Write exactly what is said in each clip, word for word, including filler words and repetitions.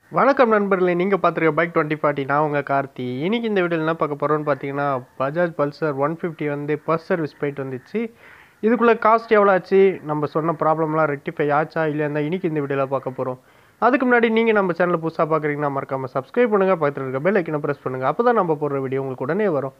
வணக்கம் நண்பர்களே, நீங்கள் பார்த்துருக்க பைக் டுவெண்ட்டி ஃபார்ட்டி. நான் உங்கள் கார்த்தி. இன்றைக்கி இந்த வீடியோவில் என்ன பார்க்க போகிறோன்னு பார்த்தீங்கன்னா, பஜாஜ் பல்சர் ஒன் ஃபிஃப்டி வந்து ஃபர்ஸ்ட் சர்வீஸ் போயிட்டு வந்துச்சு. இதுக்குள்ளே காஸ்ட் எவ்வளோ ஆச்சு, நம்ம சொன்ன ப்ராப்ளம்லாம் ரெக்டிஃபை ஆச்சா இல்லையா, இன்றைக்கி இந்த வீடியோவில் பார்க்க போகிறோம். அதுக்கு முன்னாடி நீங்கள் நம்ம சேனலில் புதுசாக பார்க்குறீங்கன்னா மறக்காமல் சப்ஸ்கிரைப் பண்ணுங்கள், பக்கத்தில் இருக்க பெல் ஐக்கனை ப்ரெஸ் பண்ணுங்கள். அப்போ தான் நம்ம போடுற வீடியோ உங்களுக்கு உடனே வரும்.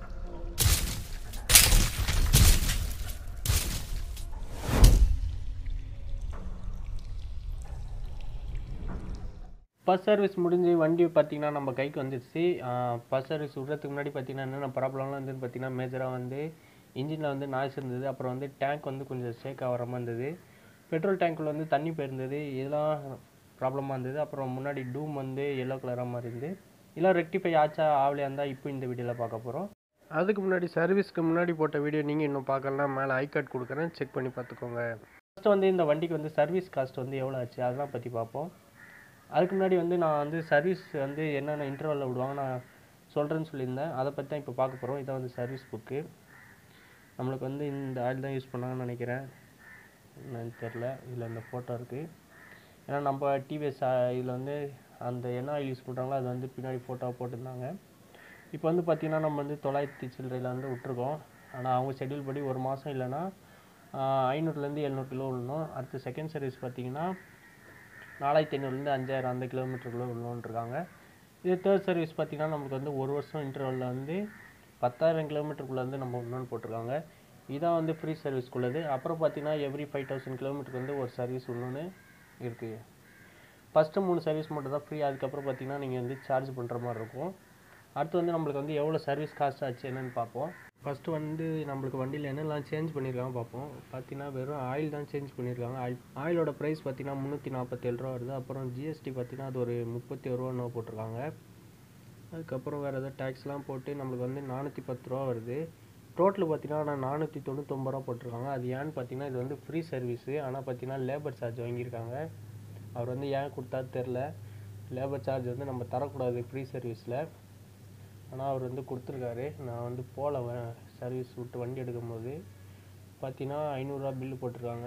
ஃபர்ஸ்ட் சர்வீஸ் முடிஞ்சு வண்டி பார்த்திங்கன்னா நம்ம கைக்கு வந்துடுச்சு. ஃபர்ஸ்ட் சர்வீஸ் விட்றதுக்கு முன்னாடி பார்த்திங்கன்னா என்னென்ன ப்ராப்ளம்லாம் இருந்ததுன்னு பார்த்திங்கன்னா, மேஜராக வந்து இன்ஜினில் வந்து நாய்ஸ் இருந்தது. அப்புறம் வந்து டேங்க் வந்து கொஞ்சம் ஷேக் ஆகிற மாதிரி இருந்தது. பெட்ரோல் டேங்க்கில் வந்து தண்ணி போயிருந்தது. இதெல்லாம் ப்ராப்ளமாக இருந்தது. அப்புறம் முன்னாடி டூம் வந்து எல்லோ கலராக மாதிரி இருந்து இதெல்லாம் ரெக்டிஃபை ஆச்சா ஆவலையாக இருந்தால் இப்போ இந்த வீடியோவில் பார்க்க போகிறோம். அதுக்கு முன்னாடி சர்வீஸ்க்கு முன்னாடி போட்ட வீடியோ நீங்கள் இன்னும் பார்க்கலாம், மேலே ஐ கார்டு கொடுக்குறேன், செக் பண்ணி பார்த்துக்கோங்க. ஃபஸ்ட்டு வந்து இந்த வண்டிக்கு வந்து சர்வீஸ் காஸ்ட் வந்து எவ்வளோ ஆச்சு அதெல்லாம் பற்றி பார்ப்போம். அதுக்கு முன்னாடி வந்து நான் வந்து சர்வீஸ் வந்து என்னென்ன இன்டர்வலில் விடுவாங்க நான் சொல்கிறேன்னு சொல்லியிருந்தேன். அதை பற்றி தான் இப்போ பார்க்க போகிறோம். இதான் வந்து சர்வீஸ் புக்கு. நம்மளுக்கு வந்து இந்த ஆயில் தான் யூஸ் பண்ணாங்கன்னு நினைக்கிறேன், என்னன்னு தெரில. இதில் இந்த ஃபோட்டோ இருக்குது. ஏன்னா நம்ம டிவிஎஸ் இதில் வந்து அந்த என்ன ஆயில் யூஸ் பண்ணுறாங்களோ அது வந்து பின்னாடி ஃபோட்டோவை போட்டிருந்தாங்க. இப்போ வந்து பார்த்திங்கன்னா நம்ம வந்து தொள்ளாயிரத்தி சில்லறையில் வந்து விட்ருக்கோம். ஆனால் அவங்க ஷெட்யூல் படி ஒரு மாதம் இல்லைன்னா ஐநூறுலேருந்து எழுநூறு கிலோ விடணும். அடுத்து செகண்ட் சர்வீஸ் பார்த்திங்கன்னா நாலாயிரத்தி ஐநூறுலேருந்து அஞ்சாயிரம் அந்த கிலோமீட்டருக்குள்ளே விடணுன்ட்ருக்காங்க. இது தேர்ட் சர்வீஸ் பார்த்திங்கன்னா நமக்கு வந்து ஒரு வருஷம் இன்டர்வலில் வந்து பத்தாயிரம் கிலோமீட்டருக்குள்ளே வந்து நம்ம விடணுன்னு போட்டிருக்காங்க. இதான் வந்து ஃப்ரீ சர்வீஸ்க்குள்ளது. அப்புறம் பார்த்திங்கன்னா எவ்ரி ஃபைவ் தௌசண்ட் கிலோமீட்டருக்கு வந்து ஒரு சர்வீஸ் விடணுன்னு இருக்குது. ஃபஸ்ட்டு மூணு சர்வீஸ் மட்டும் தான் ஃப்ரீ. அதுக்கப்புறம் பார்த்திங்கன்னா நீங்கள் வந்து சார்ஜ் பண்ணுற மாதிரி இருக்கும். அடுத்து வந்து நம்மளுக்கு வந்து எவ்வளோ சர்வீஸ் காஸ்ட் ஆச்சு என்னென்னு பார்ப்போம். ஃபஸ்ட்டு வந்து நம்மளுக்கு வண்டியில் என்னெல்லாம் சேஞ்ச் பண்ணியிருக்காங்க பார்ப்போம். பார்த்தீங்கன்னா வெறும் ஆயில் தான் சேஞ்ச் பண்ணியிருக்காங்க. ஆயில் ஆயிலோட ப்ரைஸ் பார்த்தீங்கன்னா முந்நூற்றி நாற்பத்தேழு ரூபா வருது. அப்புறம் ஜிஎஸ்டி பார்த்தீங்கன்னா அது ஒரு முப்பத்தி ஒரு ரூபா நோ போட்டிருக்காங்க. அதுக்கப்புறம் வேறு எதாவது டேக்ஸ்லாம் போட்டு நம்மளுக்கு வந்து நானூற்றி பத்து ரூபா வருது. டோட்டல் பார்த்தீங்கன்னா நான் நானூற்றி தொண்ணூத்தொம்பது ரூபா போட்டிருக்காங்க. அது ஏன்னு பார்த்தீங்கன்னா இது வந்து ஃப்ரீ சர்வீஸு. ஆனால் பார்த்தீங்கன்னா லேபர் சார்ஜ் வாங்கியிருக்காங்க. அவர் வந்து ஏன் கொடுத்தா தெரில. லேபர் சார்ஜ் வந்து நம்ம தரக்கூடாது ஃப்ரீ சர்வீஸில், ஆனால் அவர் வந்து கொடுத்துருக்காரு. நான் வந்து போகல சர்வீஸ் விட்டு வண்டி எடுக்கும்போது. பார்த்தீங்கன்னா ஐநூறுரூவா பில்லு போட்டிருக்காங்க.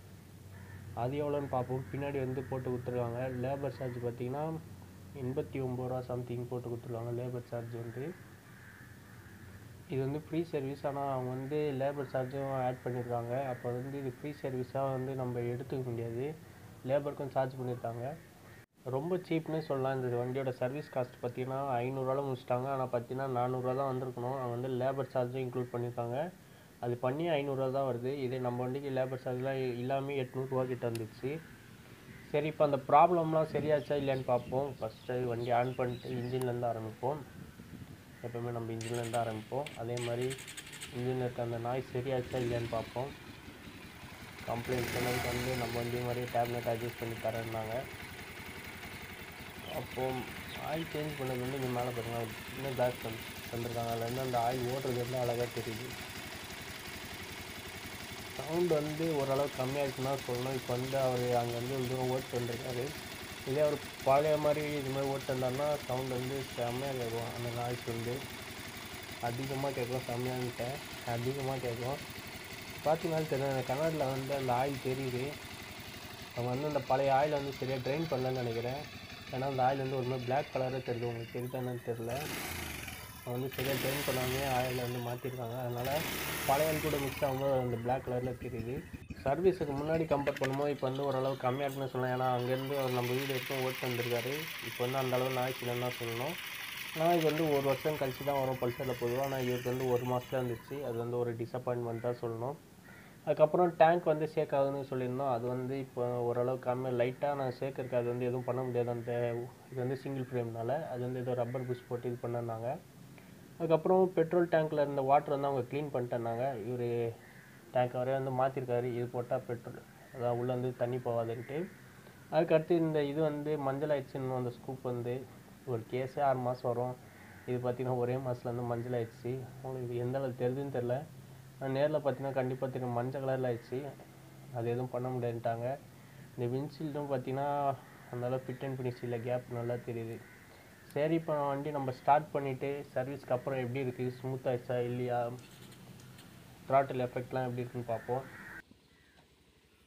அது எவ்வளோன்னு பார்ப்போம். பின்னாடி வந்து போட்டு கொடுத்துருக்காங்க. லேபர் சார்ஜ் பார்த்திங்கன்னா எண்பத்தி ஒம்பது ரூபா சம்திங் போட்டு கொடுத்துருக்காங்க லேபர் சார்ஜ் வந்து. இது வந்து ஃப்ரீ சர்வீஸ், ஆனால் அவங்க வந்து லேபர் சார்ஜும் ஆட் பண்ணியிருக்காங்க. அப்போ வந்து இது ஃப்ரீ சர்வீஸாக வந்து நம்ம எடுத்துக்க முடியாது, லேபருக்கும் சார்ஜ் பண்ணியிருக்காங்க. ரொம்ப சீப்னே சொல்லலாம். இந்த வண்டியோட சர்வீஸ் காஸ்ட் பார்த்திங்கன்னா ஐநூறுரூவாவில் முடிச்சிட்டாங்க. ஆனால் பார்த்தீங்கன்னா நானூறுரூவா தான் வந்திருக்கணும். அவங்க வந்து லேபர் சார்ஜும் இன்க்ளூட் பண்ணியிருக்காங்க. அது பண்ணி ஐநூறுரூவா தான் வருது. இதே நம்ம வண்டிக்கு லேபர் சார்ஜ்லாம் இல்லாமல் எட்நூறுரூவா கிட்ட வந்துடுச்சு. சரி, இப்போ அந்த ப்ராப்ளம்லாம் சரியாச்சா இல்லையான்னு பார்ப்போம். ஃபஸ்ட்டு வண்டி ஆன் பண்ணிட்டு இன்ஜின்லேருந்து ஆரம்பிப்போம். எப்போவுமே நம்ம இன்ஜின்லேருந்து ஆரம்பிப்போம். அதே மாதிரி இன்ஜினில் இருக்க அந்த நாய்ஸ் சரியாச்சா இல்லையான்னு பார்ப்போம். கம்ப்ளைண்ட் சொன்னதுக்கு வந்து நம்ம வண்டி மாதிரி டேப்லெட் அட்ஜஸ்ட் பண்ணி தரேன்னாங்க. அப்போது ஆயில் சேஞ்ச் பண்ணது வந்து இங்கே மேலே பார்த்தீங்கன்னா இன்னும் கிளாஸ் தந்து தந்துருக்காங்க. அதில் வந்து அந்த ஆயில் ஓடுறது வந்து அழகாக தெரியுது. சவுண்டு வந்து ஓரளவு கம்மியாக இருக்குன்னா சொல்லணும். இப்போ வந்து அவர் அங்கேருந்து ஒரு தூரம் ஓட்டு வந்திருக்காரு. இதே அவர் பழைய மாதிரி இது மாதிரி ஓட்டு வந்தார்னா சவுண்டு வந்து செம்மையாக கேட்கும். அந்த நாய்ஸ் வந்து அதிகமாக கேட்கும். செம்மையான்ட்டேன் அதிகமாக கேட்கும். பார்த்தீங்கன்னா தெரியும், அந்த கண்ணாடியில் வந்து அந்த ஆயில் தெரியுது. அவங்க வந்து அந்த பழைய ஆயில் வந்து சரியாக ட்ரைன் பண்ணலன்னு நினைக்கிறேன். ஏன்னா அந்த ஆயில் வந்து ஒரு மாதிரி பிளாக் கலராக தெரியுது. உங்களுக்கு தெரியுதா என்னன்னு தெரில. அவங்க வந்து சரியாக ட்ரைன் பண்ணாமே ஆயிலை வந்து மாற்றிருக்காங்க. அதனால் பழைய ஆயில் கூட மிக்ஸ் ஆகும்போது அந்த பிளாக் கலரில் தெரியுது. சர்வீஸுக்கு முன்னாடி கம்பேர் பண்ணும்போது இப்போ வந்து ஓரளவு கம்மியாக இருக்குன்னு சொல்லலாம். ஏன்னா அங்கேருந்து அவர் நம்ம வீடு வரைக்கும் ஓட்டு வந்திருக்காரு. இப்போ வந்து அந்தளவு நாய்ஸ் இல்லைன்னு தான் சொல்லணும். ஆனால் இது வந்து ஒரு வருஷம் கழிச்சு தான் வரும் பல்சரில் பொதுவாக. ஆனால் இவருக்கு வந்து ஒரு மாதத்தில் இருந்துச்சு. அது வந்து ஒரு டிசப்பாயின்மெண்ட் தான் சொல்லணும். அதுக்கப்புறம் டேங்க் வந்து ஷேக் ஆகுதுன்னு சொல்லியிருந்தோம். அது வந்து இப்போ ஓரளவு கம்மி லைட்டாக நான் ஷேக் இருக்குது. அது வந்து எதுவும் பண்ண முடியாது. அந்த இது வந்து சிங்கிள் ஃப்ரேம்னால அது வந்து ஏதோ ரப்பர் புஷ் போட்டு இது பண்ணிருந்தாங்க. அதுக்கப்புறம் பெட்ரோல் டேங்க்கில் இருந்த வாட்டர் வந்து அவங்க க்ளீன் பண்ணிட்டேன்னாங்க. இவர் டேங்க் வரையே வந்து மாற்றிருக்காரு. இது போட்டால் பெட்ரோல் அதான் உள்ளே வந்து தண்ணி போகாதுன்ட்டு. அதுக்கடுத்து இந்த இது வந்து மஞ்சள் ஆயிடுச்சுன்னு அந்த ஸ்கூப் வந்து ஒரு கேஸே ஆறு மாதம் வரும். இது பார்த்திங்கன்னா ஒரே மாதத்தில் வந்து மஞ்சள் ஆயிடுச்சு. உங்களுக்கு இது எந்த அளவுக்கு தெரியுதுன்னு தெரில. நேரில் பார்த்தீங்கன்னா கண்டிப்பாக தெரியும், மஞ்சள் கலரில் ஆயிடுச்சு. அது எதுவும் பண்ண முடியாதுட்டாங்க. இந்த விண்ட்ஷீல்டும் பார்த்தீங்கன்னா அந்தளவு ஃபிட் அண்ட் ஃபினிஷ் இல்லை, கேப் நல்லா தெரியுது. சரி, இப்போ வண்டி நம்ம ஸ்டார்ட் பண்ணிவிட்டு சர்வீஸ்க்கு அப்புறம் எப்படி இருக்குது, ஸ்மூத் ஆகிடுச்சா இல்லையா, த்ராட்டில் எஃபெக்ட்லாம் எப்படி இருக்குன்னு பார்ப்போம்.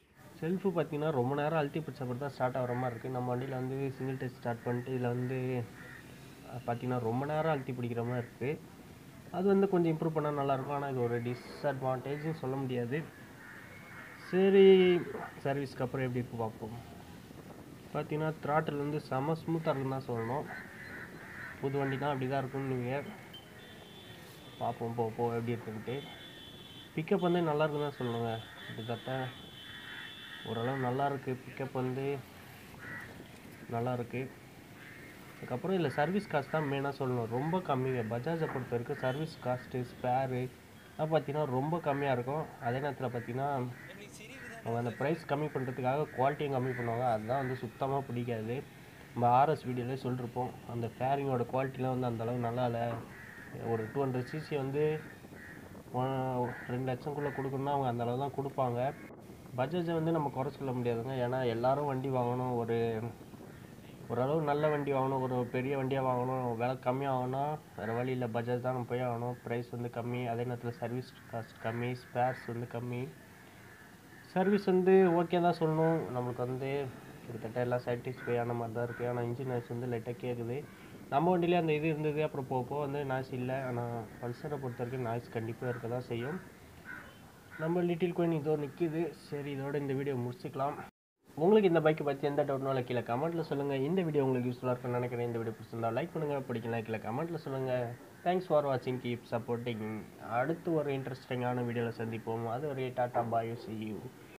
செல்ஃபு பார்த்தீங்கன்னா ரொம்ப நேரம் அழுத்தி பிடிச்சப்போ தான் ஸ்டார்ட் ஆகிற மாதிரி இருக்குது. நம்ம வண்டியில் வந்து சிங்கிள் டச் ஸ்டார்ட் பண்ணிட்டு இதில் வந்து பார்த்தீங்கன்னா ரொம்ப நேரம் அழுத்தி பிடிக்கிற மாதிரி இருக்குது. அது வந்து கொஞ்சம் இம்ப்ரூவ் பண்ணால் நல்லாயிருக்கும். ஆனால் இது ஒரு டிஸ்அட்வான்டேஜ்னு சொல்ல முடியாது. சரி, சர்வீஸ்க்கு அப்புறம் எப்படி இருக்குது பார்ப்போம். பார்த்தீங்கன்னா த்ராட்டில் வந்து செம ஸ்மூத்தாக இருக்குன்னு தான் சொல்லணும். புது வண்டினா அப்படி தான் இருக்குன்னு நீங்கள் பார்ப்போம் போ போ எப்படி இருக்குன்ட்டு. பிக்கப் வந்து நல்லா இருக்குன்னு தான் சொல்லணுங்க. கிட்டத்தட்ட ஓரளவு நல்லா இருக்குது. பிக்கப் வந்து நல்லா இருக்குது. அதுக்கப்புறம் இதில் சர்வீஸ் காஸ்ட் தான் மெயினாக சொல்லணும். ரொம்ப கம்மிங்க. பஜாஜை பொறுத்த வரைக்கும் சர்வீஸ் காஸ்ட்டு ஸ்பேரு அது பார்த்தீங்கன்னா ரொம்ப கம்மியாக இருக்கும். அதே நேரத்தில் பார்த்தீங்கன்னா அவங்க அந்த ப்ரைஸ் கம்மி பண்ணுறதுக்காக குவாலிட்டியும் கம்மி பண்ணுவாங்க. அதுதான் வந்து சுத்தமாக பிடிக்காது. நம்ம ஆர்எஸ் வீடியோவிலே சொல்லிருப்போம், அந்த ஃபேரிங்கோட குவாலிட்டிலாம் வந்து அந்தளவு நல்லா இல்லை. ஒரு டூ ஹண்ட்ரட் சிசி வந்து ரெண்டு லட்சம்குள்ளே கொடுக்கணுன்னா அவங்க அந்தளவு தான் கொடுப்பாங்க. பஜாஜை வந்து நம்ம குறை சொல்ல முடியாதுங்க. ஏன்னா எல்லோரும் வண்டி வாங்கணும், ஒரு ஓரளவு நல்ல வண்டி வாங்கணும், ஒரு பெரிய வண்டியாக வாங்கணும், விலை கம்மியாக வாங்கினா வேறு வழி இல்லை, பஜாஜ் தான் நம்ம போய் ஆகணும். ப்ரைஸ் வந்து கம்மி, அதே நேரத்தில் சர்வீஸ் காஸ்ட் கம்மி, ஸ்பேர்ஸ் வந்து கம்மி. சர்வீஸ் வந்து ஓகே தான் சொல்லணும். நம்மளுக்கு வந்து கிட்டத்தட்ட எல்லாம் சாட்டிஸ்ஃபை ஆன மாதிரி தான் இருக்குது. ஆனால் இன்ஜின் நாய்ஸ் வந்து லைட்டாக கேட்குது. நம்ம வண்டியிலே அந்த இது இருந்தது, அப்புறம் போக போக வந்து நாய்ஸ் இல்லை. ஆனால் பல்சரை பொறுத்த வரைக்கும் நாய்ஸ் கண்டிப்பாக இருக்க தான் செய்யும். நம்ம லிட்டில் கோயின் இதோ நிற்கிது. சரி, இதோட இந்த வீடியோ முடிச்சுக்கலாம். உங்களுக்கு இந்த பைக்கை பற்றி எந்த டவுட்னாலும் கீழே கமெண்ட்டில் சொல்லுங்கள். இந்த வீடியோ உங்களுக்கு யூஸ்ஃபுல்லாக இருக்குன்னு நினைக்கிறேன். இந்த வீடியோ பிடிச்சிருந்தா லைக் பண்ணுங்கள், பிடிக்கலாம் கீழே கமெண்ட்டில் சொல்லுங்கள். தேங்க்ஸ் ஃபார் வாட்சிங், கீப் சப்போர்ட்டிங். அடுத்து ஒரு இன்ட்ரெஸ்டிங்கான வீடியோவில் சந்திப்போம். அது ஒரு டாட்டா பாய், see you.